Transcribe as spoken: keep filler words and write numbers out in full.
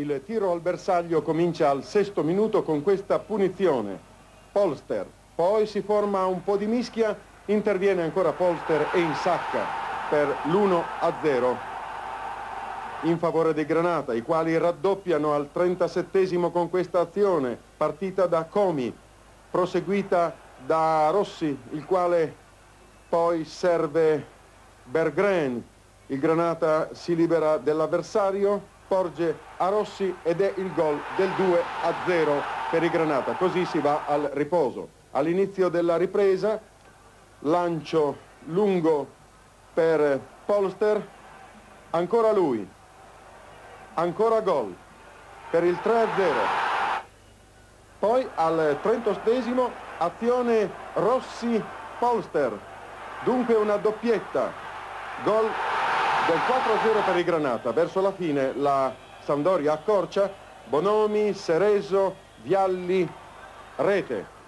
Il tiro al bersaglio comincia al sesto minuto con questa punizione. Polster, poi si forma un po' di mischia, interviene ancora Polster e insacca per l'uno a zero in favore dei Granata, i quali raddoppiano al trentasettesimo con questa azione, partita da Comi, proseguita da Rossi, il quale poi serve Berggren. Il Granata si libera dell'avversario, porge a Rossi ed è il gol del due a zero per il Granata. Così si va al riposo. All'inizio della ripresa, lancio lungo per Polster, ancora lui, ancora gol per il tre a zero. Poi al trentottesimo azione Rossi-Polster, dunque una doppietta, gol del quattro a zero per il Granata. Verso la fine la Sampdoria accorcia, Bonomi, Cerezo, Vialli, rete.